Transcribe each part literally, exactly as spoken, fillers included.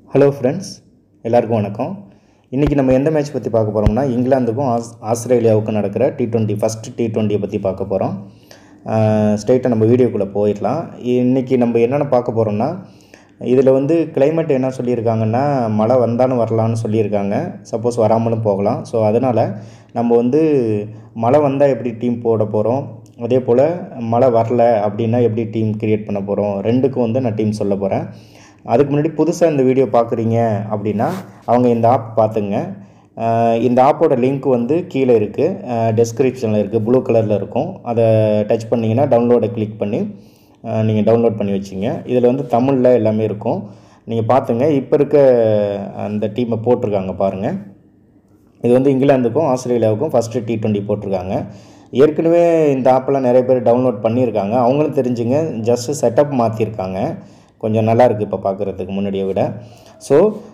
Hello friends, எல்லாருக்கும் வணக்கம். இன்னைக்கு நம்ம எந்த மேட்ச் பத்தி பார்க்க போறோம்னா இங்கிலாந்துக்கும் ஆஸ்திரேலியாவுக்கும் நடக்கிற T twenty first T twenty பத்தி பார்க்க போறோம். ஸ்ட்ரைட்டா நம்ம வீடியோக்குள்ள போயிடலாம். இன்னைக்கு நம்ம என்னென்ன பார்க்க போறோம்னா இதில் வந்து கிளைமேட் என்ன சொல்லியிருக்காங்கன்னா மழை வந்தாலும் வரலாம்னு சொல்லியிருக்காங்க. சப்போஸ் வராமலும் போகலாம். ஸோ அதனால் நம்ம வந்து மழை வந்தால் எப்படி டீம் போட போகிறோம், அதே போல் மழை வரல அப்படின்னா எப்படி டீம் கிரியேட் பண்ண போகிறோம், ரெண்டுக்கும் வந்து நான் டீம் சொல்ல போகிறேன். அதுக்கு முன்னாடி புதுசாக இந்த வீடியோ பார்க்குறீங்க அப்படின்னா அவங்க இந்த ஆப் பார்த்துங்க. இந்த ஆப்போட லிங்க் வந்து கீழே இருக்குது, டெஸ்கிரிப்ஷனில் இருக்குது, ப்ளூ கலரில் இருக்கும். அதை டச் பண்ணிங்கன்னா டவுன்லோடை கிளிக் பண்ணி நீங்கள் டவுன்லோட் பண்ணி வச்சிங்க. இதில் வந்து தமிழில் எல்லாமே இருக்கும், நீங்கள் பார்த்துங்க. இப்போ இருக்க அந்த டீமை போட்டிருக்காங்க பாருங்கள். இது வந்து இங்கிலாந்துக்கும் ஆஸ்திரேலியாவுக்கும் ஃபஸ்ட்டு T twenty போட்டிருக்காங்க. ஏற்கனவே இந்த ஆப்பெல்லாம் நிறைய பேர் டவுன்லோட் பண்ணியிருக்காங்க. அவங்களும் தெரிஞ்சுங்க, ஜஸ்ட்டு செட்டப் மாற்றிருக்காங்க, கொஞ்சம் நல்லாயிருக்கு இப்போ பார்க்குறதுக்கு முன்னாடியை விட. ஸோ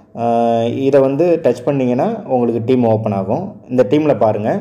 இதை வந்து டச் பண்ணிங்கன்னா உங்களுக்கு டீம் ஓப்பன் ஆகும். இந்த டீமில் பாருங்கள்,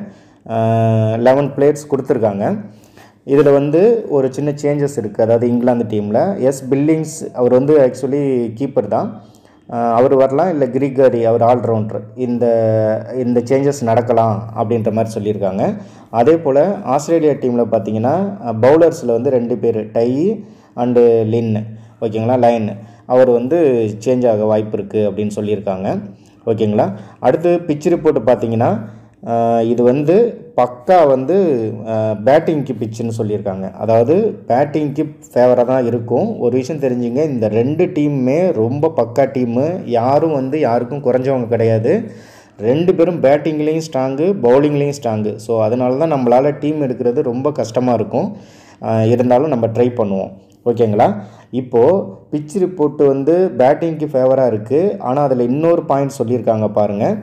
லெவன் பிளேயர்ஸ் கொடுத்துருக்காங்க. இதில் வந்து ஒரு சின்ன சேஞ்சஸ் இருக்குது. அதாவது இங்கிலாந்து டீமில் எஸ் பில்லிங்ஸ் அவர் வந்து ஆக்சுவலி கீப்பர் தான், அவர் வரலாம். இல்லை கிரிகரி அவர் ஆல்ரவுண்டர். இந்த இந்த சேஞ்சஸ் நடக்கலாம் அப்படின்ற மாதிரி சொல்லியிருக்காங்க. அதே போல் ஆஸ்திரேலியா டீமில் பார்த்தீங்கன்னா பவுலர்ஸில் வந்து ரெண்டு பேர், டை அண்டு லின், ஓகேங்களா, லைன், அவர் வந்து சேஞ்ச் ஆக வாய்ப்பு இருக்குது அப்படின்னு சொல்லியிருக்காங்க, ஓகேங்களா. அடுத்து பிச் ரிப்போர்ட் பார்த்தீங்கன்னா இது வந்து பக்கா வந்து பேட்டிங்க்கு பிச்சுன்னு சொல்லியிருக்காங்க. அதாவது பேட்டிங்க்கு ஃபேவராக தான் இருக்கும். ஒரு விஷயம் தெரிஞ்சுங்க, இந்த ரெண்டு டீமுமே ரொம்ப பக்கா டீமு, யாரும் வந்து யாருக்கும் குறைஞ்சவங்க கிடையாது. ரெண்டு பேரும் பேட்டிங்லேயும் ஸ்ட்ராங்கு, பவுலிங்லேயும் ஸ்ட்ராங்கு. ஸோ அதனால தான் நம்மளால் டீம் எடுக்கிறது ரொம்ப கஷ்டமாக இருக்கும். இருந்தாலும் நம்ம ட்ரை பண்ணுவோம், ஓகேங்களா. இப்போது பிச் ரிப்போர்ட்டு வந்து பேட்டிங்க்கு ஃபேவராக இருக்குது. ஆனால் அதில் இன்னொரு பாயிண்ட் சொல்லியிருக்காங்க பாருங்கள்.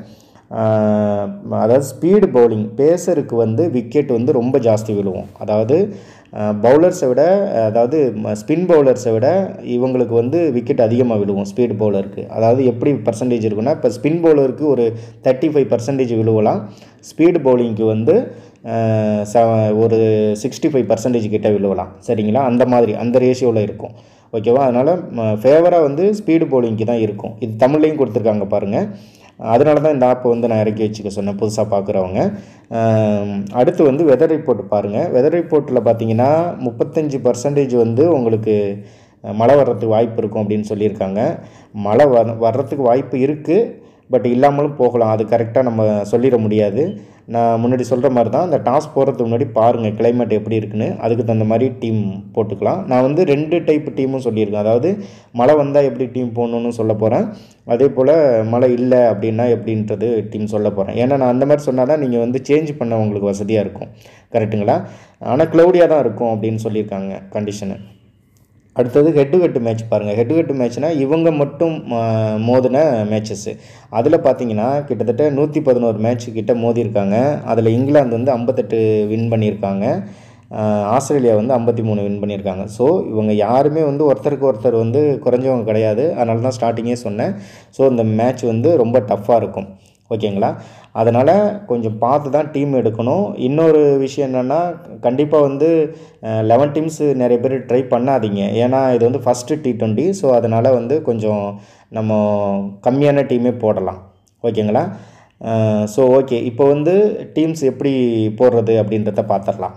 அதாவது ஸ்பீடு பவுலிங், பேசருக்கு வந்து விக்கெட் வந்து ரொம்ப ஜாஸ்தி விழுவும். அதாவது பவுலர்ஸை விட, அதாவது ஸ்பின் பவுலர்ஸை விட இவங்களுக்கு வந்து விக்கெட் அதிகமாக விழுவும் ஸ்பீடு பவுலருக்கு. அதாவது எப்படி பர்சன்டேஜ் இருக்குன்னா, இப்போ ஸ்பின் பவுலருக்கு ஒரு தேர்ட்டி ஃபைவ் பர்சன்டேஜ் விழுவலாம், ஸ்பீடு பவுலிங்க்கு வந்து ச ஒரு சிக்ஸ்டி ஃபைவ் பர்சன்டேஜ் கிட்ட விழுவலாம், சரிங்களா. அந்த மாதிரி அந்த ரேஷியோவில் இருக்கும், ஓகேவா. அதனால் ஃபேவராக வந்து ஸ்பீடு பவுலிங்க்கு தான் இருக்கும். இது தமிழ்லையும் கொடுத்துருக்காங்க பாருங்கள். அதனால தான் இந்த ஆப்பை வந்து நான் இறக்கி வச்சுக்க சொன்னேன் புதுசாக பார்க்குறவங்க. அடுத்து வந்து வெதர் ரிப்போர்ட் பாருங்கள். வெதர் ரிப்போர்ட்டில் பார்த்தீங்கன்னா முப்பத்தஞ்சு பர்சன்டேஜ் வந்து உங்களுக்கு மழை வர்றதுக்கு வாய்ப்பு இருக்கும் அப்படின்னு சொல்லியிருக்காங்க. மழை வ வர்றதுக்கு வாய்ப்பு இருக்குது, பட் இல்லாமலும் போகலாம். அது கரெக்டாக நம்ம சொல்லிட முடியாது. நான் முன்னாடி சொல்கிற மாதிரி தான், அந்த டாஸ் போகிறதுக்கு முன்னாடி பாருங்கள் கிளைமேட் எப்படி இருக்குன்னு, அதுக்கு தகுந்த மாதிரி டீம் போட்டுக்கலாம். நான் வந்து ரெண்டு டைப் டீமும் சொல்லியிருக்கேன். அதாவது மழை வந்தால் எப்படி டீம் போடணுன்னு சொல்ல போகிறேன், அதே போல் மழை இல்லை அப்படின்னா எப்படின்றது டீம் சொல்ல போகிறேன். ஏன்னா நான் அந்த மாதிரி சொன்னால் தான் நீங்கள் வந்து சேஞ்ச் பண்ண உங்களுக்கு வசதியாக இருக்கும், கரெக்டுங்களா. ஆனால் க்ளவுடியாக தான் இருக்கும் அப்படின்னு சொல்லியிருக்காங்க கண்டிஷனு. அடுத்தது ஹெட் டு ஹெட் மேட்ச் பாருங்கள். ஹெட் டு ஹெட் மேட்ச்னால் இவங்க மட்டும் மோதின மேட்சஸ்ஸு. அதில் பார்த்தீங்கன்னா கிட்டத்தட்ட நூற்றி பதினோரு மேட்ச் கிட்ட மோதியிருக்காங்க. அதில் இங்கிலாந்து வந்து ஐம்பத்தெட்டு வின் பண்ணியிருக்காங்க, ஆஸ்திரேலியா வந்து ஐம்பத்தி மூணு வின் பண்ணியிருக்காங்க. ஸோ இவங்க யாருமே வந்து ஒருத்தருக்கு ஒருத்தர் வந்து குறைஞ்சவங்க கிடையாது. அதனால தான் ஸ்டார்டிங்கே சொன்னேன். ஸோ இந்த மேட்ச் வந்து ரொம்ப டஃப்பாக இருக்கும், ஓகேங்களா. அதனால் கொஞ்சம் பார்த்து தான் டீம் எடுக்கணும். இன்னொரு விஷயம் என்னென்னா, கண்டிப்பாக வந்து லெவன் டீம்ஸு நிறைய பேர் ட்ரை பண்ணாதீங்க. ஏன்னா இது வந்து ஃபஸ்ட்டு T twenty. ஸோ அதனால் வந்து கொஞ்சம் நம்ம கம்மியான டீமே போடலாம், ஓகேங்களா. ஸோ ஓகே, இப்போ வந்து டீம்ஸ் எப்படி போடுறது அப்படின்றத பார்த்துடலாம்.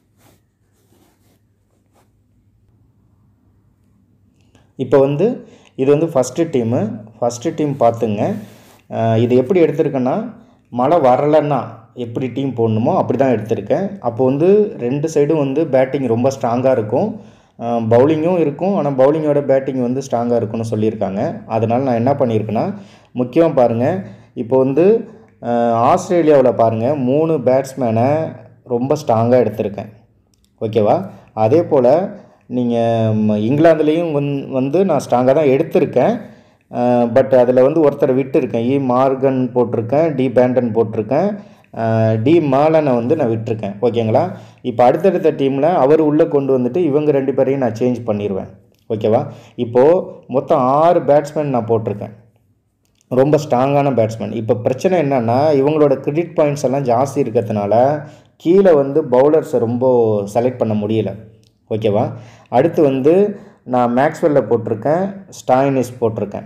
இப்போ வந்து இது வந்து ஃபஸ்ட்டு டீமு. ஃபஸ்ட்டு டீம் பார்த்துங்க. இது எப்படி எடுத்திருக்கேன்னா, மழை வரலைன்னா எப்படி டீம் போடணுமோ அப்படி தான் எடுத்திருக்கேன். அப்போ வந்து ரெண்டு சைடும் வந்து பேட்டிங் ரொம்ப ஸ்ட்ராங்காக இருக்கும், பவுலிங்கும் இருக்கும். ஆனால் பவுலிங்கோட பேட்டிங் வந்து ஸ்ட்ராங்காக இருக்குன்னு சொல்லியிருக்காங்க. அதனால் நான் என்ன பண்ணியிருக்கேன்னா, முக்கியமாக பாருங்கள், இப்போ வந்து ஆஸ்திரேலியாவில் பாருங்கள் மூணு பேட்ஸ்மேனை ரொம்ப ஸ்ட்ராங்காக எடுத்திருக்கேன், ஓகேவா. அதே போல் நீங்கள் இங்கிலாந்துலேயும் வந் வந்து நான் ஸ்ட்ராங்காக தான் எடுத்திருக்கேன். பட் அதில் வந்து ஒருத்தரை விட்டு இருக்கேன். இ மார்கன் போட்டிருக்கேன், டி பேண்டன் போட்டிருக்கேன், டி மாலனை வந்து நான் விட்டுருக்கேன், ஓகேங்களா. இப்போ அடுத்தடுத்த டீமில் அவர் உள்ளே கொண்டு வந்துட்டு இவங்க ரெண்டு பேரையும் நான் சேஞ்ச் பண்ணிடுவேன், ஓகேவா. இப்போது மொத்தம் ஆறு பேட்ஸ்மேன் நான் போட்டிருக்கேன், ரொம்ப ஸ்ட்ராங்கான பேட்ஸ்மேன். இப்போ பிரச்சனை என்னென்னா, இவங்களோட கிரெடிட் பாயிண்ட்ஸ் எல்லாம் ஜாஸ்தி இருக்கிறதுனால கீழே வந்து பவுலர்ஸை ரொம்ப செலக்ட் பண்ண முடியலை, ஓகேவா. அடுத்து வந்து நான் மேக்ஸ்வெல்ல போட்டிருக்கேன், ஸ்டாயினிஸ் போட்டிருக்கேன்,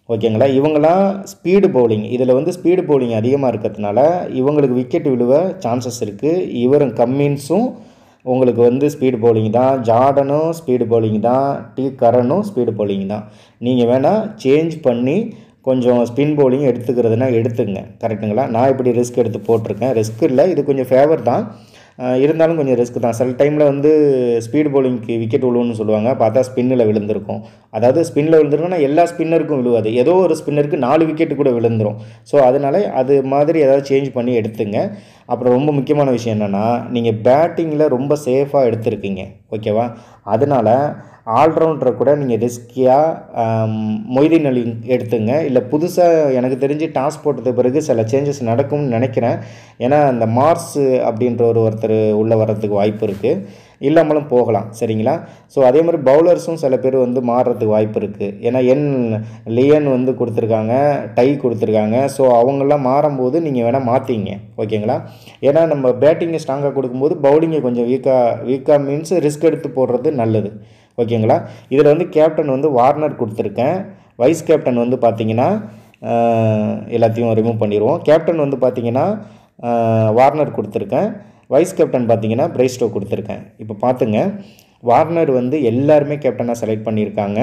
ஓகேங்களா. இவங்களாம் ஸ்பீடு பவுலிங், இதில் வந்து ஸ்பீடு பவுலிங் அதிகமாக இருக்கிறதுனால இவங்களுக்கு விக்கெட் விழுவ சான்சஸ் இருக்குது. இவரும் கம்மின்ஸும் உங்களுக்கு வந்து ஸ்பீடு பவுலிங் தான், ஜார்டனும் ஸ்பீடு பவுலிங் தான், டி கரனும் ஸ்பீடு பவுலிங் தான். நீங்கள் வேணால் சேஞ்ச் பண்ணி கொஞ்சம் ஸ்பின் பவுலிங் எடுத்துக்கிறதுனா எடுத்துங்க. கரெக்டுங்களா. நான் இப்படி ரிஸ்க் எடுத்து போட்டிருக்கேன். ரிஸ்க் இல்லை, இது கொஞ்சம் ஃபேவர் தான், இருந்தாலும் கொஞ்சம் ரிஸ்க் தான். சில டைமில் வந்து ஸ்பீடு பவுலிங்க்கு விக்கெட் விழுவுன்னு சொல்லுவாங்க, பார்த்தா ஸ்பின்னில் விழுந்திருக்கும். அதாவது ஸ்பின்னில் விழுந்துருக்குன்னா எல்லா ஸ்பின்னருக்கும் விழுவாது, ஏதோ ஒரு ஸ்பின்னருக்கு நாலு விக்கெட்டு கூட விழுந்துடும். ஸோ அதனால் அது மாதிரி ஏதாவது சேஞ்ச் பண்ணி எடுத்துங்க. அப்புறம் ரொம்ப முக்கியமான விஷயம் என்னென்னா, நீங்கள் பேட்டிங்கில் ரொம்ப சேஃபாக எடுத்துருக்கீங்க. ஓகேவா. அதனால் ஆல்ரவுண்டரை கூட நீங்கள் ரிஸ்கியாக மொய்தீன் அலி எடுத்துங்க. இல்லை புதுசாக எனக்கு தெரிஞ்சு டாஸ் போட்டது பிறகு சில சேஞ்சஸ் நடக்கும்னு நினைக்கிறேன். ஏன்னா அந்த மார்ஸ் அப்படின்ற ஒரு ஒருத்தர் உள்ளே வர்றதுக்கு வாய்ப்பு இருக்குது, இல்லாமலும் போகலாம். சரிங்களா. ஸோ அதே மாதிரி பவுலர்ஸும் சில பேர் வந்து மாறுறதுக்கு வாய்ப்பு இருக்குது. ஏன்னா என் லியன் வந்து கொடுத்துருக்காங்க, டை கொடுத்துருக்காங்க. ஸோ அவங்களாம் மாறும்போது நீங்கள் வேணால் மாற்றிங்க. ஓகேங்களா. ஏன்னா நம்ம பேட்டிங்கை ஸ்ட்ராங்காக கொடுக்கும்போது பவுலிங்கை கொஞ்சம் வீக்காக வீக்காக மீன்ஸ் ரிஸ்க் எடுத்து போடுறது நல்லது. ஓகேங்களா. இதில் வந்து கேப்டன் வந்து வார்னர் கொடுத்துருக்கேன். வைஸ் கேப்டன் வந்து பார்த்திங்கன்னா எல்லாத்தையும் ரிமூவ் பண்ணிடுவோம். கேப்டன் வந்து பார்த்திங்கன்னா வார்னர் கொடுத்துருக்கேன். வைஸ் கேப்டன் பார்த்திங்கன்னா பிரைஸ்டோ கொடுத்துருக்கேன். இப்போ பார்த்துங்க, வார்னர் வந்து எல்லாருமே கேப்டனாக செலக்ட் பண்ணியிருக்காங்க.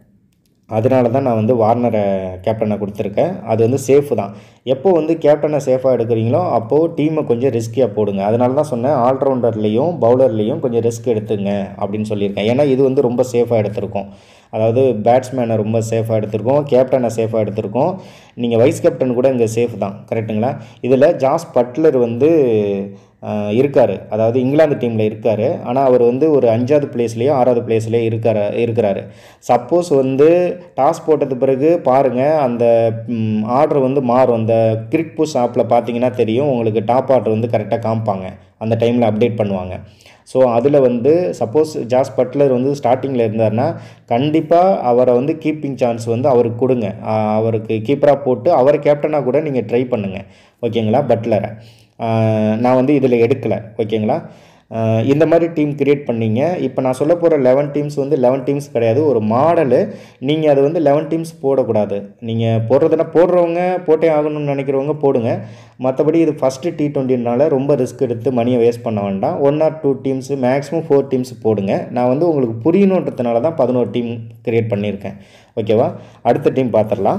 அதனால தான் நான் வந்து வார்னரை கேப்டனை கொடுத்துருக்கேன். அது வந்து சேஃபு தான். எப்போ வந்து கேப்டனை சேஃபாக எடுக்கிறீங்களோ அப்போது டீமை கொஞ்சம் ரிஸ்கியாக போடுங்க. அதனால தான் சொன்னேன், ஆல்ரவுண்டர்லேயும் பவுலர்லேயும் கொஞ்சம் ரிஸ்க் எடுத்துங்க அப்படின்னு சொல்லியிருக்கேன். ஏன்னா இது வந்து ரொம்ப சேஃபாக எடுத்திருக்கோம். அதாவது பேட்ஸ்மேனை ரொம்ப சேஃபாக எடுத்திருக்கோம், கேப்டனை சேஃபாக எடுத்திருக்கோம். நீங்கள் வைஸ் கேப்டன் கூட இங்கே சேஃப் தான். கரெக்டுங்களா. இதில் ஜாஸ் பட்லர் வந்து இருக்கார், அதாவது இங்கிலாந்து டீமில் இருக்கார். ஆனால் அவர் வந்து ஒரு அஞ்சாவது பிளேஸ்லேயோ ஆறாவது பிளேஸ்லேயோ இருக்கார் இருக்கிறாரு சப்போஸ் வந்து டாஸ் போட்டது பிறகு பாருங்கள், அந்த ஆர்டர் வந்து மாறும். அந்த கிரிக் புஷ் ஆப்பில் பார்த்தீங்கன்னா தெரியும் உங்களுக்கு, டாப் ஆர்டர் வந்து கரெக்டாக காமிப்பாங்க, அந்த டைமில் அப்டேட் பண்ணுவாங்க. ஸோ அதில் வந்து சப்போஸ் ஜாஸ் பட்லர் வந்து ஸ்டார்டிங்கில் இருந்தார்னா கண்டிப்பாக அவரை வந்து கீப்பிங் சான்ஸ் வந்து அவருக்கு கொடுங்க. அவருக்கு கீப்பராக போட்டு அவரை கேப்டனாக கூட நீங்கள் ட்ரை பண்ணுங்கள். ஓகேங்களா. பட்லரை நான் வந்து இதில் எடுக்கலை. ஓகேங்களா. இந்த மாதிரி டீம் கிரியேட் பண்ணிங்க. இப்போ நான் சொல்ல போகிற லெவன் டீம்ஸ் வந்து லெவன் டீம்ஸ் கிடையாது, ஒரு மாடலு. நீங்கள் அது வந்து லெவன் டீம்ஸ் போடக்கூடாது. நீங்கள் போடுறதுனா போடுறவங்க போட்டே ஆகணும்னு நினைக்கிறவங்க போடுங்க. மற்றபடி இது ஃபஸ்ட்டு டி டுவெண்ட்டினால ரொம்ப ரிஸ்க் எடுத்து மணியை வேஸ்ட் பண்ண வேண்டாம். One or two teams maximum four teams போடுங்க. நான் வந்து உங்களுக்கு புரியணுன்றதுனால தான் பதினோரு டீம் கிரியேட் பண்ணியிருக்கேன். ஓகேவா. அடுத்த டீம் பார்த்துடலாம்.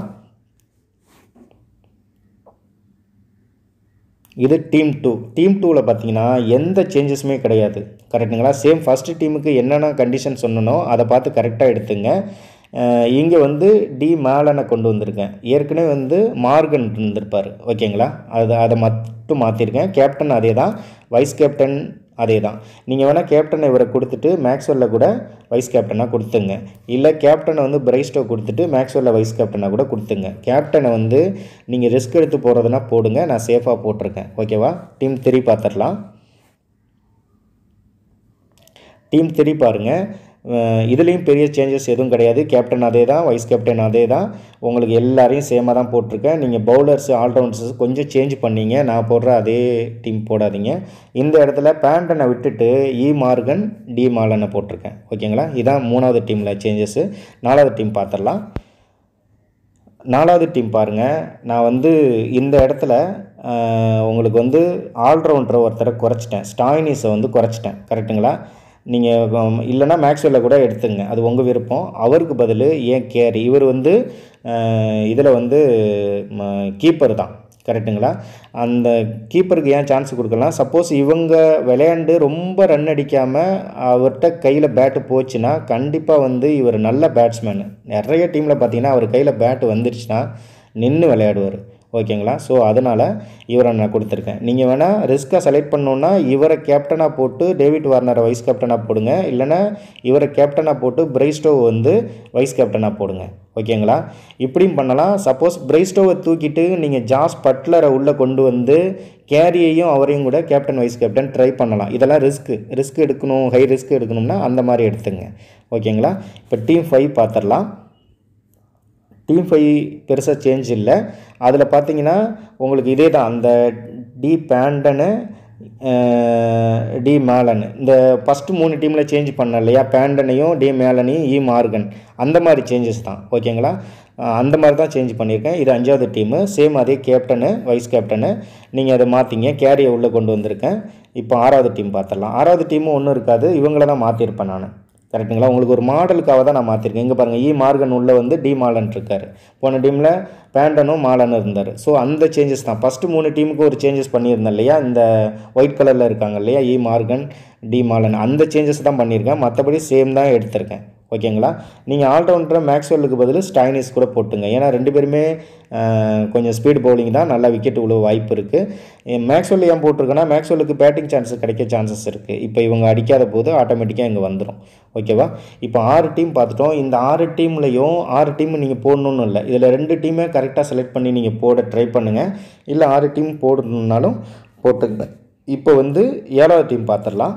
இது டீம் டூ. டீம் டூவில் பார்த்தீங்கன்னா எந்த சேஞ்சஸுமே கிடையாது. கரெக்டுங்களா. சேம் ஃபஸ்ட்டு டீமுக்கு என்னென்ன கண்டிஷன் சொன்னனோ அதை பார்த்து கரெக்டாக எடுத்துங்க. இங்கே வந்து டி மேலனை கொண்டு வந்திருக்கேன். ஏற்கனவே வந்து மார்கன் இருந்திருப்பார். ஓகேங்களா. அது அதை மட்டும் மாற்றிருக்கேன். கேப்டன் அதே தான், வைஸ் கேப்டன் அதே தான். நீங்கள் வேணால் கேப்டனை இவரை கொடுத்துட்டு மேக்ஸ்வெல்லில் கூட வைஸ் கேப்டனாக கொடுத்துங்க. இல்லை கேப்டனை வந்து பிரைஸ்டோ கொடுத்துட்டு மேக்ஸ்வெல்லில் வைஸ் கேப்டனாக கூட கொடுத்துங்க. கேப்டனை வந்து நீங்கள் ரிஸ்க் எடுத்து போகிறதுனா போடுங்க, நான் சேஃபாக போட்டிருக்கேன். ஓகேவா. டீம் த்ரீ பார்த்துடலாம். டீம் த்ரீ பாருங்கள், இதுலேயும் பெரிய சேஞ்சஸ் எதுவும் கிடையாது. கேப்டன் அதே தான், வைஸ் கேப்டன் அதே தான். உங்களுக்கு எல்லாரையும் சேமாக தான் போட்டிருக்கேன். நீங்கள் பவுலர்ஸ் ஆல்ரவுண்டர்ஸ் கொஞ்சம் சேஞ்ச் பண்ணிங்க, நான் போடுற அதே டீம் போடாதீங்க. இந்த இடத்துல பேண்டனை விட்டுட்டு இ மார்கன் டி மாலனை போட்டிருக்கேன். ஓகேங்களா. இதான் மூணாவது டீமில் சேஞ்சஸ்ஸு. நாலாவது டீம் பார்த்துடலாம். நாலாவது டீம் பாருங்கள், நான் வந்து இந்த இடத்துல உங்களுக்கு வந்து ஆல்ரவுண்டரை ஒருத்தரை குறைச்சிட்டேன், ஸ்டாயினிஸை வந்து குறைச்சிட்டேன். கரெக்டுங்களா. நீங்கள் இல்லைனா மேக்ஸ்வெல்லை கூட எடுத்துங்க, அது உங்கள் விருப்பம். அவருக்கு பதில் ஏன் கேரி, இவர் வந்து இதில் வந்து கீப்பர் தான். கரெக்டுங்களா. அந்த கீப்பருக்கு ஏன் சான்ஸ் கொடுக்கலாம், சப்போஸ் இவங்க விளையாண்டு ரொம்ப ரன் அடிக்காமல் அவர்கிட்ட கையில் பேட்டு போச்சுன்னா கண்டிப்பாக வந்து இவர் நல்ல பேட்ஸ்மேனு. நிறைய டீமில் பார்த்தீங்கன்னா அவர் கையில் பேட்டு வந்துடுச்சுன்னா நின்று விளையாடுவார். ஓகேங்களா. ஸோ அதனால் இவரை நான் கொடுத்துருக்கேன். நீங்கள் வேணால் ரிஸ்க்காக செலக்ட் பண்ணோன்னா இவரை கேப்டனாக போட்டு டேவிட் வார்னரை வைஸ் கேப்டனாக போடுங்க, இல்லைனா இவரை கேப்டனாக போட்டு பிரைஸ்டோவை வந்து வைஸ் கேப்டனாக போடுங்க. ஓகேங்களா. இப்படியும் பண்ணலாம். சப்போஸ் பிரைஸ்டோவை தூக்கிட்டு நீங்கள் ஜாஸ் பட்லரை உள்ளே கொண்டு வந்து கேரியையும் அவரையும் கூட கேப்டன் வைஸ் கேப்டன் ட்ரை பண்ணலாம். இதெல்லாம் ரிஸ்க்கு ரிஸ்க் எடுக்கணும், ஹை ரிஸ்க் எடுக்கணும்னா அந்த மாதிரி எடுத்துங்க. ஓகேங்களா. இப்போ டீம் ஃபைவ் பார்த்துடலாம். டீம் ஃபைவ் பெருசாக சேஞ்ச் இல்லை. அதில் பார்த்தீங்கன்னா உங்களுக்கு இதே தான், அந்த டி பேண்டனு டி மேலன். இந்த ஃபஸ்ட்டு மூணு டீமில் சேஞ்ச் பண்ண இல்லையா, பேண்டனையும் டி மேலனையும் இ மார்கன், அந்த மாதிரி சேஞ்சஸ் தான். ஓகேங்களா, அந்த மாதிரி தான் சேஞ்ச் பண்ணியிருக்கேன். இது அஞ்சாவது டீமு. சேம் அதே கேப்டனு வைஸ் கேப்டனு நீங்கள் அதை மாற்றிங்க, கேரியை உள்ளே கொண்டு வந்திருக்கேன். இப்போ ஆறாவது டீம் பார்த்துடலாம். ஆறாவது டீமும் ஒன்றும் இருக்காது, இவங்கள தான் மாற்றிருப்பேன் நான். கரெக்டுங்களா, உங்களுக்கு ஒரு மாடலுக்காக தான் நான் மாற்றிருக்கேன். இங்கே பாருங்கள், இ மார்கன் உள்ளே வந்து டி மாலன் இருக்கார். போன டீமில் பேண்டனும் மாலனும் இருந்தார். ஸோ அந்த சேஞ்சஸ் தான். ஃபஸ்ட்டு மூணு டீமுக்கு ஒரு சேஞ்சஸ் பண்ணியிருந்தேன் இல்லையா, இந்த ஒயிட் கலரில் இருக்காங்க இல்லையா, இ மார்கன் டி மாலன், அந்த சேஞ்சஸ் தான் பண்ணியிருக்கேன். மற்றபடி சேம் தான் எடுத்திருக்கேன். ஓகேங்களா, நீங்கள் ஆல்ரவுண்டரை மேக்ஸ்வெல்லுக்கு பதில் ஸ்டைனிஸ் கூட போட்டுங்க. ஏன்னா ரெண்டு பேருமே கொஞ்சம் ஸ்பீட் பவுலிங் தான், நல்லா விக்கெட் உள்ள வாய்ப்பு இருக்குது. மேக்ஸ்வெல் ஏன் போட்டிருக்கேன்னா, மேக்ஸ்வெல்லுக்கு பேட்டிங் சான்ஸஸ் கிடைக்க சான்சஸ் இருக்குது. இப்போ இவங்க அடிக்காத போது ஆட்டோமேட்டிக்காக இங்கே வந்துடும். ஓகேவா, இப்போ ஆறு டீம் பார்த்துட்டோம். இந்த ஆறு டீம்லையும் ஆறு டீம் நீங்கள் போடணுன்னு இல்லை, இதில் ரெண்டு டீமே கரெக்டாக செலக்ட் பண்ணி நீங்கள் போட ட்ரை பண்ணுங்கள். இல்லை ஆறு டீம் போடணுன்னாலும் போட்டுங்க. இப்போ வந்து ஏழாவது டீம் பார்த்துடலாம்.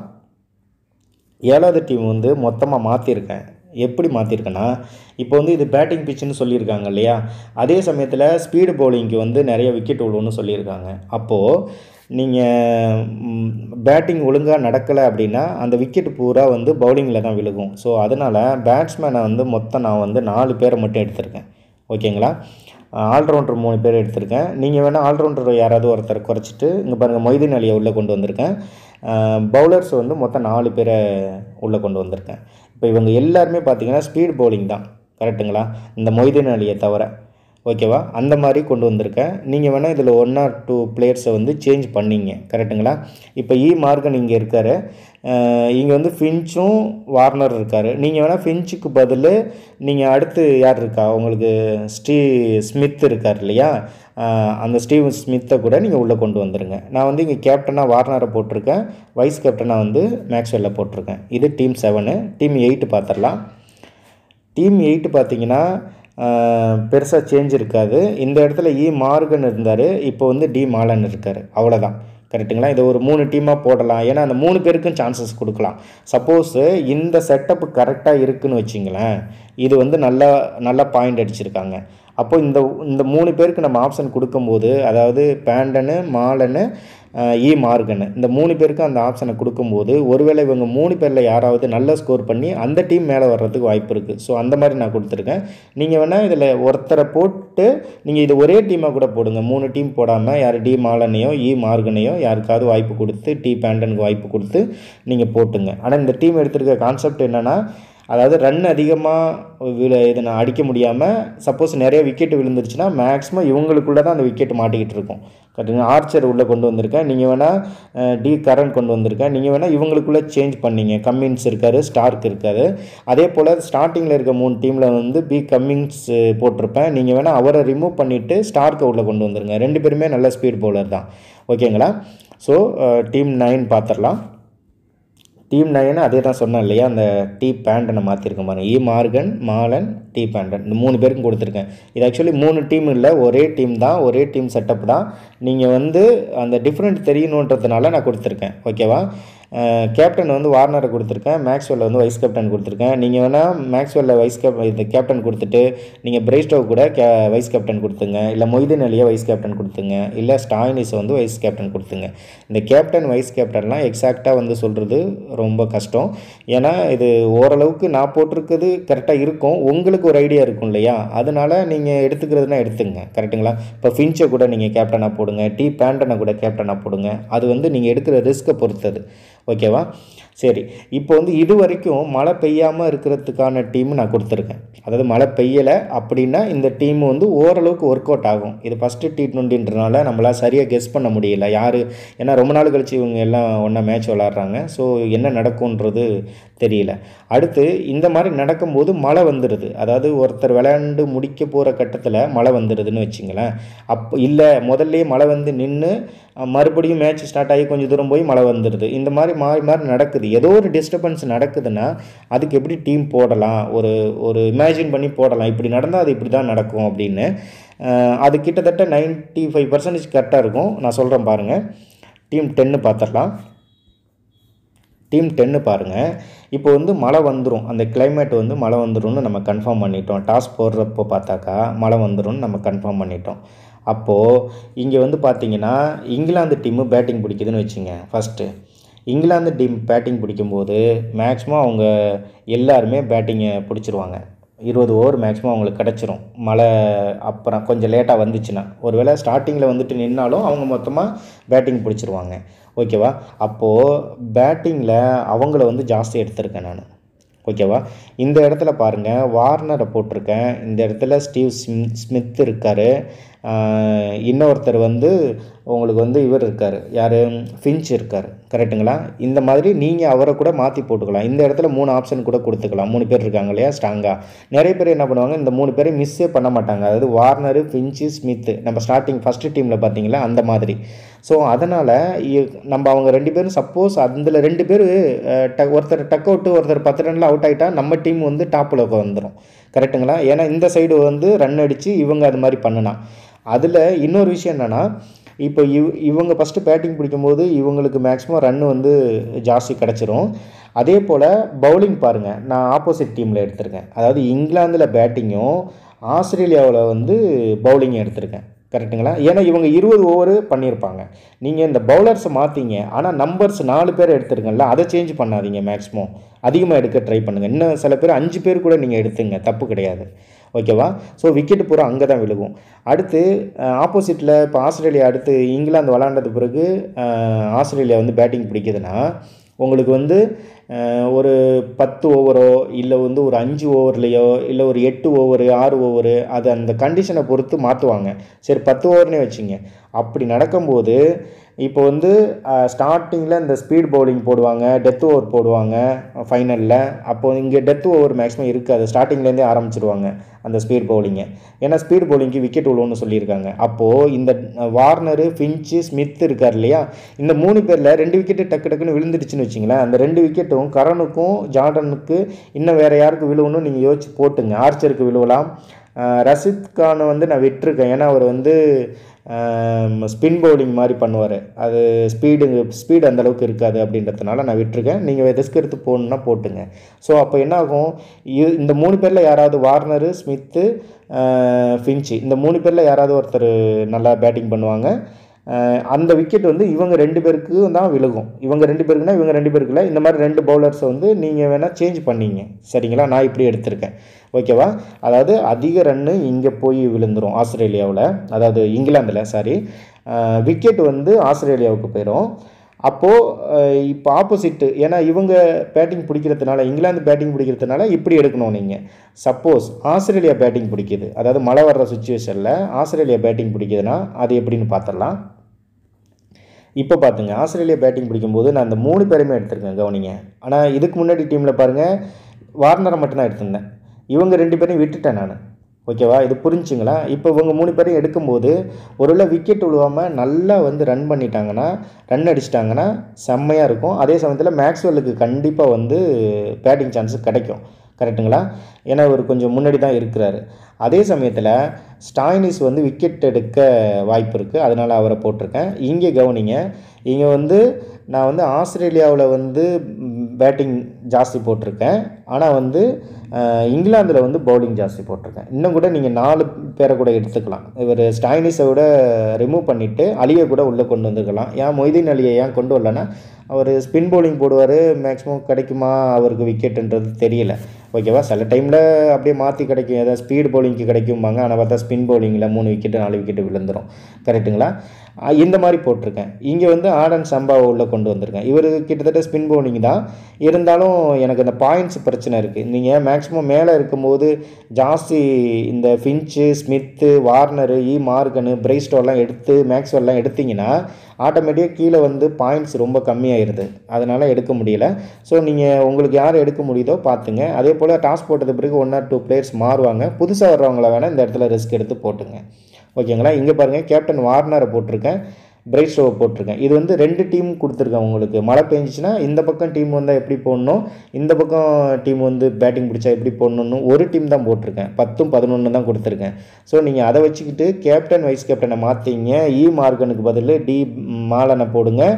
ஏழாவது டீம் வந்து மொத்தமாக மாற்றிருக்கேன். எப்படி மாற்றிருக்கேன்னா, இப்போ வந்து இது பேட்டிங் பிச்சுன்னு சொல்லியிருக்காங்க இல்லையா, அதே சமயத்தில் ஸ்பீடு பவுலிங்க்கு வந்து நிறைய விக்கெட் விழுவுன்னு சொல்லியிருக்காங்க. அப்போது நீங்கள் பேட்டிங் ஒழுங்காக நடக்கலை அப்படின்னா அந்த விக்கெட் பூரா வந்து பவுலிங்கில் தான் விழுகும். ஸோ அதனால் பேட்ஸ்மேனை வந்து மொத்தம் நான் வந்து நாலு பேரை மட்டும் எடுத்திருக்கேன். ஓகேங்களா, ஆல்ரவுண்டர் மூணு பேர் எடுத்திருக்கேன். நீங்கள் வேணால் ஆல்ரவுண்டர் யாராவது ஒருத்தர் குறைச்சிட்டு, இங்கே பாருங்கள் மொய்தீன் அலியை உள்ளே கொண்டு வந்திருக்கேன். பவுலர்ஸ் வந்து மொத்தம் நாலு பேரை உள்ளே கொண்டு வந்திருக்கேன். இப்போ இவங்க எல்லாருமே பார்த்தீங்கன்னா ஸ்பீட் பவுலிங் தான். கரெக்டுங்களா, இந்த மொய்தீன் அலியை தவிர. ஓகேவா, அந்த மாதிரி கொண்டு வந்திருக்கேன். நீங்கள் வேணால் இதில் ஒன் ஆர் டூ பிளேயர்ஸை வந்து சேஞ்ச் பண்ணிங்க. கரெக்டுங்களா, இப்போ இ மார்கன் இங்கே இருக்கார், இங்கே வந்து ஃபின்ச்சும் வார்னர் இருக்கார். நீங்கள் வேணால் ஃபின்ச்சுக்கு பதில் நீங்கள் அடுத்து யார் இருக்கா, உங்களுக்கு ஸ்டீ ஸ்மித் இருக்கார் இல்லையா, அந்த ஸ்டீவ் ஸ்மித்தை கூட நீங்கள் உள்ளே கொண்டு வந்துடுங்க. நான் வந்து இங்கே கேப்டனாக வார்னரை போட்டிருக்கேன், வைஸ் கேப்டனாக வந்து மேக்ஸ்வெல்லை போட்டிருக்கேன். இது டீம் செவனு. டீம் எயிட்டு பார்த்துடலாம். டீம் எயிட்டு பார்த்தீங்கன்னா பெருசாக சேஞ்ச் இருக்காது. இந்த இடத்துல இ மார்கன் இருந்தார், இப்போ வந்து டி மாலன் இருக்கார். அவ்வளோதான். கரெக்டுங்களா, இதை ஒரு மூணு டீமாக போடலாம். ஏன்னா அந்த மூணு பேருக்கும் சான்சஸ் கொடுக்கலாம். சப்போஸு இந்த செட்டப்பு கரெக்டாக இருக்குதுன்னு வச்சிங்களேன், இது வந்து நல்லா நல்லா பாயிண்ட் அடிச்சிருக்காங்க. அப்போ இந்த இந்த மூணு பேருக்கு நம்ம ஆப்ஷன் கொடுக்கும்போது, அதாவது பேண்டனு மாலனு இ மார்கனு, இந்த மூணு பேருக்கு அந்த ஆப்ஷனை கொடுக்கும்போது ஒருவேளை இவங்க மூணு பேரில் யாராவது நல்ல ஸ்கோர் பண்ணி அந்த டீம் மேலே வர்றதுக்கு வாய்ப்பு இருக்குது. ஸோ அந்த மாதிரி நான் கொடுத்துருக்கேன். நீங்கள் வேணால் இதில் ஒருத்தரை போட்டு நீங்கள் இது ஒரே டீமாக கூட போடுங்க. மூணு டீம் போடாமல் யார் டி மாலனையோ இ மார்கனையோ யாருக்காவது வாய்ப்பு கொடுத்து, டி பேண்டனுக்கு வாய்ப்பு கொடுத்து நீங்கள் போட்டுங்க. ஆனால் இந்த டீம் எடுத்துருக்க கான்செப்ட் என்னென்னா, அதாவது ரன் அதிகமாக விழ இதை நான் அடிக்க முடியாமல், சப்போஸ் நிறைய விக்கெட்டு விழுந்துருச்சுன்னா மேக்ஸிமம் இவங்களுக்குள்ளே தான் அந்த விக்கெட் மாட்டிக்கிட்டு இருக்கும். கரெக்டுங்க, ஆர்ச்சர் உள்ளே கொண்டு வந்திருக்கேன். நீங்கள் வேணால் டி கரண்ட் கொண்டு வந்திருக்கேன். நீங்கள் வேணால் இவங்களுக்குள்ளே சேஞ்ச் பண்ணிங்க. கம்மின்ஸ் இருக்கார், ஸ்டார்க் இருக்கார். அதே போல் ஸ்டார்டிங்கில் இருக்க மூணு டீமில் வந்து பி கம்மின்ஸ் போட்டிருப்பேன். நீங்கள் வேணால் அவரை ரிமூவ் பண்ணிவிட்டு ஸ்டார்க்கை உள்ளே கொண்டு வந்துருங்க. ரெண்டு பேருமே நல்ல ஸ்பீட் பவுலர் தான். ஓகேங்களா, ஸோ டீம் நைன் பார்த்துடலாம். டீம் நைனு அதே தான் சொன்னேன் இல்லையா, அந்த டி பேண்டனை மாற்றிருக்க மாதிரி E Morgan Malan T Banton இந்த மூணு பேருக்கும் கொடுத்துருக்கேன். இது ஆக்சுவலி மூணு டீம் இல்லை, ஒரே டீம் தான், ஒரே டீம் செட்டப் தான். நீங்கள் வந்து அந்த டிஃப்ரெண்ட் தெரியணுன்றதுனால நான் கொடுத்துருக்கேன். ஓகேவா, கேப்டன் வந்து வார்னரை கொடுத்துருக்கேன், மேக்ஸ்வெல்லை வந்து வைஸ் கேப்டன் கொடுத்துருக்கேன். நீங்கள் வேணால் மேக்ஸ்வெல்லை வைஸ் கேப் இது கேப்டன் கொடுத்துட்டு நீங்கள் பிரைஸ்டோவ் கூட கே வைஸ் கேப்டன் கொடுத்துங்க, இல்லை மொய்தீன் அலியை வைஸ் கேப்டன் கொடுத்துங்க, இல்லை ஸ்டாயினிஸை வந்து வைஸ் கேப்டன் கொடுத்துங்க. இந்த கேப்டன் வைஸ் கேப்டன்லாம் எக்ஸாக்டாக வந்து சொல்கிறது ரொம்ப கஷ்டம். ஏன்னா இது ஓரளவுக்கு நான் போட்டிருக்கிறது கரெக்டாக இருக்கும், உங்களுக்கு ஒரு ஐடியா இருக்கும் இல்லையா, அதனால் நீங்கள் எடுத்துக்கிறதுனா எடுத்துங்க. கரெக்டுங்களா, இப்போ ஃபின்ச்சை கூட நீங்கள் கேப்டனாக போடுங்க, டி பேண்டனை கூட கேப்டனாக போடுங்க. அது வந்து நீங்கள் எடுக்கிற ரிஸ்க்கை பொறுத்தது. ஓகேவா, சரி. இப்போ வந்து இது வரைக்கும் மழை பெய்யாமல் இருக்கிறதுக்கான டீம் நான் கொடுத்துருக்கேன். அதாவது மழை பெய்யலை அப்படின்னா இந்த டீம் வந்து ஓரளவுக்கு ஒர்க் அவுட் ஆகும். இது ஃபஸ்ட்டு டி ட்வெண்ட்டின்றனால நம்மளால் சரியாக கெஸ் பண்ண முடியல யார், ஏன்னா ரொம்ப நாள் கழிச்சு இவங்க எல்லாம் ஒன்றா மேட்ச் விளாட்றாங்க. ஸோ என்ன நடக்கும்ன்றது தெரியல. அடுத்து இந்த மாதிரி நடக்கும்போது மழை வந்துடுது, அதாவது ஒருத்தர் விளையாண்டு முடிக்க போகிற கட்டத்தில் மழை வந்துடுதுன்னு வச்சுங்களேன். அப்போ இல்லை முதல்லையே மழை வந்து நின்று மறுபடியும் மேட்ச் ஸ்டார்ட் ஆகி கொஞ்சம் தூரம் போய் மழை வந்துடுது. இந்த மாதிரி மாறி மாறி நடக்குது. ஏதோ ஒரு டிஸ்டர்பன்ஸ் நடக்குதுன்னா அதுக்கு எப்படி டீம் போடலாம், ஒரு ஒரு இமேஜின் பண்ணி போடலாம், இப்படி நடந்தால் அது இப்படி தான் நடக்கும் அப்படின்னு. அது கிட்டத்தட்ட நைன்ட்டி ஃபைவ் பர்சன்டேஜ் கரெக்டாக இருக்கும். நான் சொல்கிறேன் பாருங்கள். டீம் டென்னு பார்த்துடலாம். டீம் டென்னு பாருங்கள். இப்போ வந்து மழை வந்துடும், அந்த கிளைமேட் வந்து மழை வந்துடும்னு நம்ம கன்ஃபார்ம் பண்ணிட்டோம். டாஸ் போடுறப்போ பார்த்தாக்கா மழை வந்துடும்னு நம்ம கன்ஃபார்ம் பண்ணிட்டோம். அப்போது இங்கே வந்து பார்த்தீங்கன்னா இங்கிலாந்து டீமு பேட்டிங் பிடிக்குதுன்னு வச்சுங்க. ஃபஸ்ட்டு இங்கிலாந்து டீம் பேட்டிங் பிடிக்கும்போது மேக்ஸிமம் அவங்க எல்லாருமே பேட்டிங்கை பிடிச்சிருவாங்க. இருபது ஓவர் மேக்ஸிமம் அவங்களுக்கு கிடச்சிரும். மழை அப்புறம் கொஞ்சம் லேட்டாக வந்துச்சுன்னா, ஒரு வேளை ஸ்டார்டிங்கில் வந்துட்டு நின்னாலும் அவங்க மொத்தமாக பேட்டிங் பிடிச்சிருவாங்க. ஓகேவா? அப்போது பேட்டிங்கில் அவங்கள வந்து ஜாஸ்தி எடுத்திருக்கேன் நான். ஓகேவா? இந்த இடத்துல பாருங்கள், வார்னரை போட்டிருக்கேன். இந்த இடத்துல ஸ்டீவ் ஸ்ம் ஸ்மித் இருக்கார். இன்னொருத்தர் வந்து உங்களுக்கு வந்து இவர் இருக்கார், யார், ஃபின்ச் இருக்கார். கரெக்டுங்களா? இந்த மாதிரி நீங்கள் அவரை கூட மாற்றி போட்டுக்கலாம். இந்த இடத்துல மூணு ஆப்ஷன் கூட கொடுத்துக்கலாம். மூணு பேர் இருக்காங்க இல்லையா ஸ்ட்ராங்காக. நிறைய பேர் என்ன பண்ணுவாங்க, இந்த மூணு பேரை மிஸ்ஸே பண்ண மாட்டாங்க. அதாவது வார்னரு, ஃபின்ச்சு, ஸ்மித்து, நம்ம ஸ்டார்டிங் ஃபஸ்ட்டு டீமில் பார்த்தீங்களா அந்த மாதிரி. ஸோ அதனால் நம்ம அவங்க ரெண்டு பேரும் சப்போஸ் அதில் ரெண்டு பேர் ட ஒருத்தர் டக் அவுட்டு, ஒருத்தர் பத்து ரனில் அவுட் ஆகிட்டா நம்ம டீம் வந்து டாப்பில் வந்துடும். கரெக்டுங்களா? ஏன்னா இந்த சைடு வந்து ரன் அடித்து இவங்க அது மாதிரி பண்ணினா. அதில் இன்னொரு விஷயம் என்னென்னா, இப்போ இவ் இவங்க ஃபஸ்ட்டு பேட்டிங் பிடிக்கும்போது இவங்களுக்கு மேக்ஸிமம் ரன் வந்து ஜாஸ்தி கிடச்சிரும். அதே போல் பவுலிங் பாருங்கள், நான் ஆப்போசிட் டீமில் எடுத்திருக்கேன். அதாவது இங்கிலாந்தில் பேட்டிங்கும் ஆஸ்திரேலியாவில் வந்து பவுலிங்கும் எடுத்திருக்கேன். கரெக்டுங்களா? ஏன்னா இவங்க இருபது ஓவர் பண்ணியிருப்பாங்க. நீங்கள் இந்த பவுலர்ஸை மாற்றிங்க, ஆனால் நம்பர்ஸ் நாலு பேர் எடுத்துருக்கல, அதை சேஞ்ச் பண்ணாதீங்க. மேக்ஸிமம் அதிகமாக எடுக்க ட்ரை பண்ணுங்கள். இன்னும் சில பேர் அஞ்சு பேர் கூட நீங்கள் எடுத்துங்க, தப்பு கிடையாது. ஓகேவா? ஸோ விக்கெட்டு பூரா அங்கே தான் விழுகும். அடுத்து ஆப்போசிட்டில் இப்போ ஆஸ்திரேலியா அடுத்து இங்கிலாந்து விளாண்டது பிறகு ஆஸ்திரேலியா வந்து பேட்டிங் பிடிக்குதுன்னா உங்களுக்கு வந்து ஒரு பத்து ஓவரோ இல்லை வந்து ஒரு அஞ்சு ஓவர்லேயோ இல்லை ஒரு எட்டு ஓவரு ஆறு ஓவரு அது அந்த கண்டிஷனை பொறுத்து மாற்றுவாங்க. சரி பத்து ஓவர்னே வச்சுங்க. அப்படி நடக்கும்போது இப்போ வந்து ஸ்டார்டிங்கில் இந்த ஸ்பீட் பவுலிங் போடுவாங்க, டெத் ஓவர் போடுவாங்க ஃபைனலில். அப்போது இங்கே டெத் ஓவர் மேக்ஸிமம் இருக்காது, ஸ்டார்டிங்லேருந்தே ஆரம்பிச்சிருவாங்க அந்த ஸ்பீட் பவுலிங்கை. ஏன்னா ஸ்பீட் பவுலிங்க்கு விக்கெட் விழுவுன்னு சொல்லியிருக்காங்க. அப்போது இந்த வார்னரு, ஃபின்ச்சு, ஸ்மித் இருக்கார் இல்லையா, இந்த மூணு பேரில் ரெண்டு விக்கெட்டு டக்கு டக்குன்னு விழுந்துடுச்சுன்னு வச்சிங்களேன். அந்த ரெண்டு விக்கெட்டும் கரனுக்கும் ஜார்டனுக்கு இன்னும் வேறு யாருக்கு விழுவணும்னு நீங்கள் யோசிச்சு போட்டுங்க. ஆர்ச்சருக்கு விழுவலாம். ரஷித் கானை வந்து நான் விட்டுருக்கேன், ஏன்னா அவர் வந்து ஸ்பின் பவுலிங் மாதிரி பண்ணுவார். அது ஸ்பீடு ஸ்பீடு அந்தளவுக்கு இருக்காது அப்படின்றதுனால நான் விட்டுருக்கேன். நீங்கள் ரிஸ்க் எடுத்து போகணுன்னா போட்டுங்க. ஸோ அப்போ என்னாகும், இந்த மூணு பேரில் யாராவது வார்னரு, ஸ்மித்து, ஃபின்ச்சு, இந்த மூணு பேரில் யாராவது ஒருத்தர் நல்லா பேட்டிங் பண்ணுவாங்க. அந்த விக்கெட் வந்து இவங்க ரெண்டு பேருக்கு தான் விழுகும். இவங்க ரெண்டு பேருக்குன்னா இவங்க ரெண்டு பேருக்குல இந்த மாதிரி ரெண்டு பவுலர்ஸை வந்து நீங்கள் வேணால் சேஞ்ச் பண்ணிங்க. சரிங்களா? நான் இப்படி எடுத்திருக்கேன். ஓகேவா? அதாவது அதிக ரன்னு இங்கே போய் விழுந்துடும் ஆஸ்திரேலியாவில், அதாவது இங்கிலாந்தில். சாரி, விக்கெட் வந்து ஆஸ்திரேலியாவுக்கு போயிடும். அப்போது இப்போ ஆப்போசிட்டு, ஏன்னா இவங்க பேட்டிங் பிடிக்கிறதுனால, இங்கிலாந்து பேட்டிங் பிடிக்கிறதுனால இப்படி எடுக்கணும் நீங்கள். சப்போஸ் ஆஸ்திரேலியா பேட்டிங் பிடிக்குது, அதாவது மழை வர்ற சுச்சுவேஷனில் ஆஸ்திரேலியா பேட்டிங் பிடிக்குதுன்னா அது எப்படின்னு பார்த்துடலாம். இப்போ பார்த்துங்க, ஆஸ்திரேலியா பேட்டிங் பிடிக்கும்போது நான் இந்த மூணு பேருமே எடுத்திருக்கேன், கவனிங்க. ஆனால் இதுக்கு முன்னாடி டீமில் பாருங்கள், வார்னரை மட்டும்தான் எடுத்திருந்தேன். இவங்க ரெண்டு பேரையும் விட்டுட்டேன் நான். ஓகேவா? இது புரிஞ்சுங்களா? இப்போ இவங்க மூணு பேரையும் எடுக்கும்போது ஒருவேளை விக்கெட் விழுவாமல் நல்லா வந்து ரன் பண்ணிட்டாங்கன்னா, ரன் அடிச்சிட்டாங்கன்னா செம்மையாக இருக்கும். அதே சமயத்தில் மேக்ஸ்வெல்லுக்கு கண்டிப்பாக வந்து பேட்டிங் சான்ஸு கிடைக்கும். கரெக்டுங்களா? ஏன்னா அவர் கொஞ்சம் முன்னாடி தான் இருக்கிறாரு. அதே சமயத்தில் ஸ்டாய்னிஸ் வந்து விக்கெட் எடுக்க வாய்ப்பு இருக்குது, அதனால் அவரை போட்டிருக்கேன். இங்கே கவனிங்க, இங்கே வந்து நான் வந்து ஆஸ்திரேலியாவில் வந்து பேட்டிங் ஜாஸ்தி போட்டிருக்கேன், ஆனால் வந்து இங்கிலாந்தில் வந்து பவுலிங் ஜாஸ்தி போட்டிருக்கேன். இன்னும் கூட நீங்கள் நாலு பேரை கூட எடுத்துக்கலாம். இவர் ஸ்டாய்னிஸை விட ரிமூவ் பண்ணிவிட்டு அலியை கூட உள்ளே கொண்டு வந்துருக்கலாம். ஏன் மொய்தீன் அலியை ஏன் கொண்டு வரலன்னா, அவர் ஸ்பின் பவுலிங் போடுவார், மேக்ஸிமம் கிடைக்குமா அவருக்கு விக்கெட்டுன்றது தெரியல. ஓகேவா? சில டைமில் அப்படியே மாற்றி கிடைக்கும், ஏதாவது ஸ்பீட் பவுலிங்க்கு கிடைக்கும்பாங்க, ஆனால் பார்த்தா ஸ்பின் பவுலிங்கில் மூணு விக்கெட்டு நாலு விக்கெட்டு விழுந்துடும். கரெக்டுங்களா? இந்த மாதிரி போட்டிருக்கேன். இங்கே வந்து ஆடன் சம்பாவை உள்ளே கொண்டு வந்திருக்கேன். இவர் கிட்டத்தட்ட ஸ்பின் பவுலிங் தான், இருந்தாலும் எனக்கு அந்த பாயிண்ட்ஸ் பிரச்சனை இருக்குது. நீங்கள் மேக்ஸிமம் மேலே இருக்கும்போது ஜாஸ்தி இந்த Finch, Smith, Warner, E Morgan, பிரைஸ்டோலாம் எடுத்து மேக்ஸ்வெல்லாம் எடுத்திங்கன்னா ஆட்டோமேட்டிக்காக கீழே வந்து பாயிண்ட்ஸ் ரொம்ப கம்மியாயிருது. அதனால் எடுக்க முடியல. ஸோ நீங்கள் உங்களுக்கு யார் எடுக்க முடியுதோ பார்த்துங்க. அதே போல் டாஸ் போட்டது பிறகு ஒன் ஆர் டூ பிளேயர்ஸ் மாறுவாங்க. புதுசாக வர்றவங்கள வேணால் இந்த இடத்துல ரிஸ்க் எடுத்து போட்டுங்க. ஓகேங்களா? இங்கே பாருங்கள், கேப்டன் வார்னரை போட்டிருக்கேன், பிரைஸ்டோவை போட்டிருக்கேன். இது வந்து ரெண்டு டீம் கொடுத்துருக்கேன் உங்களுக்கு. மழை பெஞ்சிச்சுன்னா இந்த பக்கம் டீம் வந்தால் எப்படி போடணும், இந்த பக்கம் டீம் வந்து பேட்டிங் பிடிச்சா எப்படி போடணும்னு ஒரு டீம் தான் போட்டிருக்கேன். பத்தும் பதினொன்று தான் கொடுத்துருக்கேன். ஸோ நீங்கள் அதை வச்சுக்கிட்டு கேப்டன் வைஸ் கேப்டனை மாற்றிங்க. இ மார்கனுக்கு பதில் டி மாலனை போடுங்க.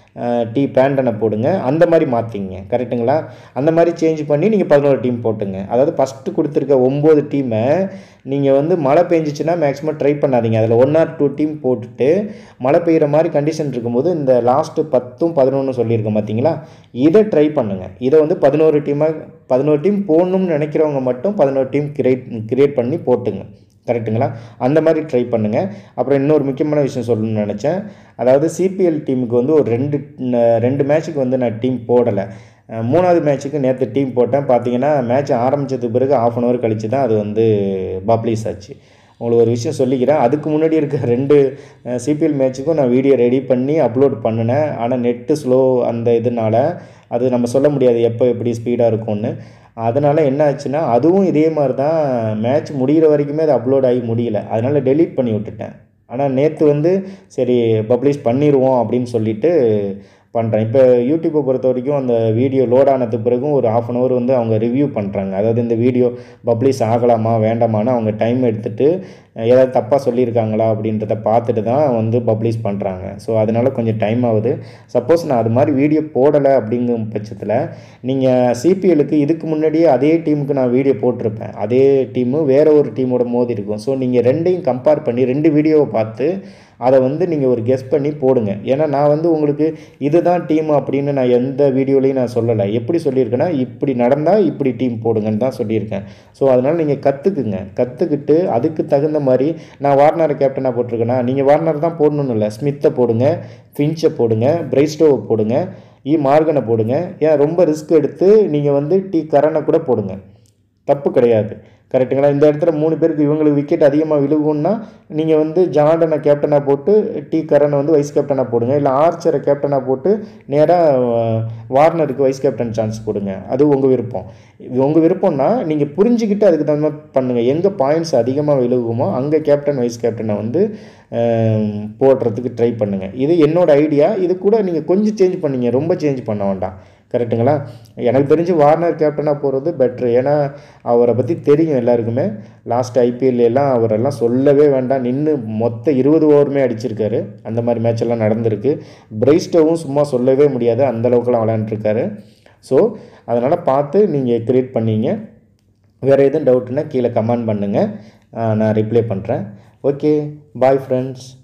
டி பேண்டனை போடுங்க, அந்த மாதிரி மாற்றிங்க. கரெக்டுங்களா? அந்த மாதிரி சேஞ்ச் பண்ணி நீங்கள் பதினோரு டீம் போட்டுங்க. அதாவது ஃபஸ்ட்டு கொடுத்துருக்க ஒம்பது டீமை நீங்கள் வந்து மழை பெஞ்சிச்சுன்னா மேக்ஸிமம் ட்ரை பண்ணாதீங்க. அதில் ஒன் ஆர் டூ டீம் போட்டுட்டு மழை பெய்கிற மாதிரி கண்டிஷன் இருக்கும்போது இந்த லாஸ்ட்டு பத்தும் பதினொன்று சொல்லியிருக்கேன் பார்த்தீங்களா, இதை ட்ரை பண்ணுங்கள். இதை வந்து பதினோரு டீமாக பதினோரு டீம் போடணும்னு நினைக்கிறவங்க மட்டும் பதினோரு டீம் கிரியேட் கிரியேட் பண்ணி போட்டுங்க. கரெக்டுங்களா? அந்த மாதிரி ட்ரை பண்ணுங்கள். அப்புறம் இன்னொரு முக்கியமான விஷயம் சொல்லணும்னு நினச்சேன். அதாவது சிபிஎல் டீமுக்கு வந்து ஒரு ரெண்டு ரெண்டு மேட்ச்சுக்கு வந்து நான் டீம் போடலை. மூணாவது மேட்ச்சுக்கு நேற்று டீம் போட்டேன். பார்த்தீங்கன்னா மேட்ச் ஆரம்பித்தது பிறகு ஆஃப் அன் ஹவர் கழித்து தான் அது வந்து பப்ளிஷ் ஆச்சு. உங்களுக்கு ஒரு விஷயம் சொல்லிக்கிறேன். அதுக்கு முன்னாடி இருக்க ரெண்டு சிபிஎல் மேட்ச்சுக்கும் நான் வீடியோ ரெடி பண்ணி அப்லோட் பண்ணினேன். ஆனால் நெட்டு ஸ்லோ அந்த இதனால் அது நம்ம சொல்ல முடியாது எப்போ எப்படி ஸ்பீடாக இருக்கும்னு. அதனால் என்ன ஆச்சுன்னா அதுவும் இதே மாதிரி தான் மேட்ச் முடிகிற வரைக்குமே அது அப்லோட் ஆகி முடியல. அதனால் டெலீட் பண்ணி விட்டுட்டேன். ஆனால் நேற்று வந்து சரி பப்ளிஷ் பண்ணிடுவோம் அப்படின்னு சொல்லிட்டு பண்ணுறேன். இப்போ யூடியூப்பை பொறுத்த வரைக்கும் அந்த வீடியோ லோட் ஆனது பிறகும் ஒரு ஆஃப் அன் ஹவர் வந்து அவங்க ரிவ்யூ பண்ணுறாங்க. அதாவது இந்த வீடியோ பப்ளிஷ் ஆகலாமா வேண்டாமான்னு அவங்க டைம் எடுத்துகிட்டு ஏதாவது தப்பாக சொல்லியிருக்காங்களா அப்படின்றத பார்த்துட்டு தான் வந்து பப்ளிஷ் பண்ணுறாங்க. ஸோ அதனால் கொஞ்சம் டைம் ஆகுது. சப்போஸ் நான் அது மாதிரி வீடியோ போடலை அப்படிங்கும் பட்சத்தில் நீங்கள் சிபிஎலுக்கு இதுக்கு முன்னாடியே அதே டீமுக்கு நான் வீடியோ போட்டிருப்பேன். அதே டீமு வேறு ஒரு டீமோட மோதி இருக்கும். ஸோ நீங்கள் ரெண்டையும் கம்பேர் பண்ணி ரெண்டு வீடியோவை பார்த்து அதை வந்து நீங்கள் ஒரு கெஸ் பண்ணி போடுங்க. ஏன்னா நான் வந்து உங்களுக்கு இதுதான் டீம் அப்படின்னு நான் எந்த வீடியோலையும் நான் சொல்லலை. எப்படி சொல்லியிருக்கேன்னா இப்படி நடந்தால் இப்படி டீம் போடுங்கன்னு தான் சொல்லியிருக்கேன். ஸோ அதனால் நீங்கள் கற்றுக்குங்க. கற்றுக்கிட்டு அதுக்கு தகுந்த மாதிரி நான் வார்னரை கேப்டனாக போட்டிருக்கேன்னா நீங்கள் வார்னர் தான் போடணும்னு இல்லை, ஸ்மித்தை போடுங்க, ஃபின்ச்சை போடுங்க, பிரைஸ்டோவை போடுங்க, இ மார்கனை போடுங்க. ஏன் ரொம்ப ரிஸ்க் எடுத்து நீங்கள் வந்து டி கரனை கூட போடுங்க, தப்பு கிடையாது. கரெக்டுங்களா? இந்த இடத்துல மூணு பேருக்கு இவங்களுக்கு விக்கெட் அதிகமாக விழுகும்னா நீங்கள் வந்து ஜார்டனை கேப்டனாக போட்டு டி கரனை வந்து வைஸ் கேப்டனாக போடுங்க. இல்லை ஆர்ச்சரை கேப்டனாக போட்டு நேராக வார்னருக்கு வைஸ் கேப்டன் சான்ஸ் கொடுங்க. அது உங்கள் விருப்பம். உங்கள் விருப்பம்னா நீங்கள் புரிஞ்சுக்கிட்டு அதுக்கு தகுந்த மாதிரி பண்ணுங்கள். எங்கே பாயிண்ட்ஸ் அதிகமாக விழுகுமோ அங்கே கேப்டன் வைஸ் கேப்டனை வந்து போடுறதுக்கு ட்ரை பண்ணுங்கள். இது என்னோடய ஐடியா. இது கூட நீங்கள் கொஞ்சம் சேஞ்ச் பண்ணிங்க, ரொம்ப சேஞ்ச் பண்ண வேண்டாம். கரெக்டுங்களா? எனக்கு தெரிஞ்சு வார்னர் கேப்டனாக போகிறது பெட்ரு. ஏன்னா அவரை பற்றி தெரியும் எல்லாருக்குமே. லாஸ்ட் ஐபிஎல் எல்லாம் அவரெல்லாம் சொல்லவே வேண்டாம், நின்று மொத்த இருபது ஓவருமே அடிச்சிருக்காரு. அந்த மாதிரி மேட்ச் எல்லாம் நடந்திருக்கு. பிரைஸ்டோவும் சும்மா சொல்லவே முடியாது, அந்தளவுக்குலாம் விளையாண்டுருக்காரு. ஸோ அதனால் பார்த்து நீங்கள் க்ரியேட் பண்ணிங்க. வேறு எதுவும் டவுட்னா கீழே கமெண்ட் பண்ணுங்கள், நான் ரிப்ளை பண்ணுறேன். Okay, bye friends.